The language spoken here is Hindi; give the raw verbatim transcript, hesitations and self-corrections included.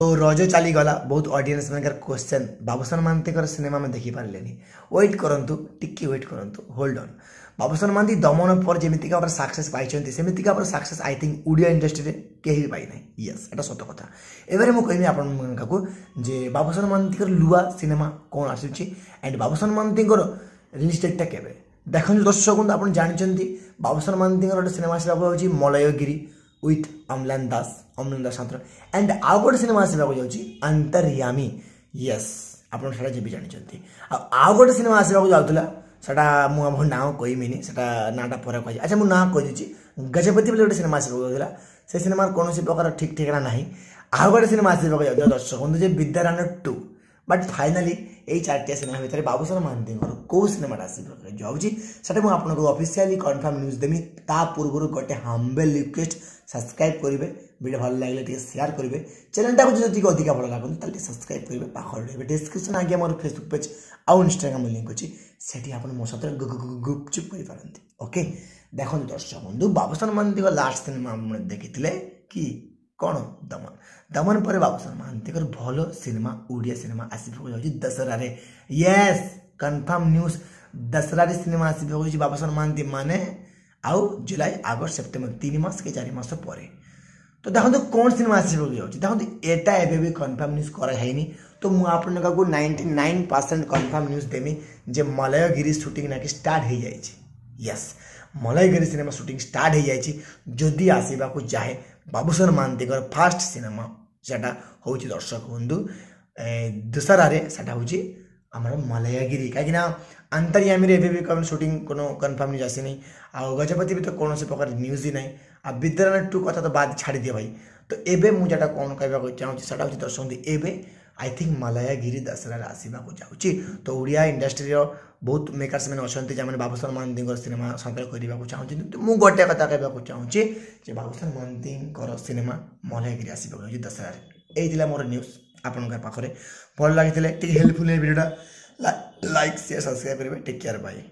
तो रज चली गला बहुत ऑडियंस में क्वेश्चन बाबूसन महांती सिनेमा में देखी पारे वेट करंतु टिके वेट करंतु होल्ड ऑन बाबूसन महांती दमन पर जमीका सक्सेस पाई सेमिका success I think Odia industry रे कहीं भी पाई ना यस एटा सत कथा एवं मुझे कहमी आपको जे बाबूसन महांती लुआ सिनेमा कौन आसूची एंड बाबूसन महांती रिलीज डेटा केबे देखो दर्शक आप जानते बाबूसन महांती गोटे सिनेमा आसवा हूँ मलयगिरी विथ अम्लान दास अम्लान दास एंड आउ गोटे सिनेमा आसवा जाऊँगी अंतर्यामी यस आप जी जानते आउ गोटे सिनेमा आसवा जाऊला सेटा मुझे ना कहमीनि सेटा नाटा पर कह अच्छा मुझे ना कहीदे गजपति गोटे सिनेमा आसवा जाऊला से सिनेमा कौन प्रकार ठीक ठिकाना ना आउ गोटे सिनेमा आसवा जाऊँ दर्शक बंधु विद्यारायण टू बट फाइनाली यही चार्टिया सिनेमा भितर बाबूसन महांती कौ सिनेमा जाऊँगी से मुझे ऑफिशियली कन्फर्म न्यूज देमी ता पूर्व गोटे हम्बल रिक्वेस्ट सब्सक्राइब करेंगे वीडियो भल लगे शेयर करेंगे चैनल टाक जो अधिक भल लगुन सब्सक्राइब करेंगे पाखे डिस्क्रिप्शन आगे मोर फेसबुक पेज आउ इंस्टाग्राम लिंक अच्छी से आप मो सहित गुपचुप कर ओके देखो दर्शक बंधु बाबूसन महांती लास्ट सिनेमा देखी कि कौन दमन दमन पर बाबूसन महांती भल सिनेमा ओडिया सिनेमा आसवा जाऊँगी दशहरा रे यस कन्फर्म न्यूज दशहरा रे सिनेमा आसवा हूँ बाबूसन महांती माने आउ जुलाई आगस्ट सेप्टेम्बर तीन मास के चार मास पर तो देखो कौन सिनेमा आसवा जाऊँगी देखो एटा एवं भी कन्फर्म न्यूज कराई तो मुझे आपको ninety nine percent confirm news देमी जे मलयगिरी शूटिंग ना कि स्टार्ट हो जाए yes Malayagiri cinema shooting start हो जाए जदि आसवा को चाहे बाबूसन महांती फास्ट सिनेमा सेटा हूँ दर्शक बंधु दशहरा रे सेटा हूँ आमर मलयगिरी कहीं अंतर्यामी रे भी कौन शूटिंग को कन्फर्म न्यूज आसी नहीं आ गजपति भी तो कौन से प्रकार न्यूज ही ना आ विद्यारायण टू कथा तो बाद छाड़ी दिए भाई तो एबे मुझे कौन कहना चाहूँ से दर्शक बंधु एबे आई थिंक मलयगिरी दशहरा आसवा जाऊँगी तो ओडिया इंडस्ट्री बहुत मेकर्स मैंने अच्छा जहाँ बाबूसन महांती सिनेमा संपर्क करने को चाहूँगी तो मुझे गोटे कथा कहना चाहूँगी बाबूसन महांती सिनेमा मलयगिरी आसवा दशहरा यही मोर न्यूज आपण पाखे भल लगी हेल्पफुल भिडियोटा लाइक शेयर सब्सक्राइब करेंगे टेक केयर बाय।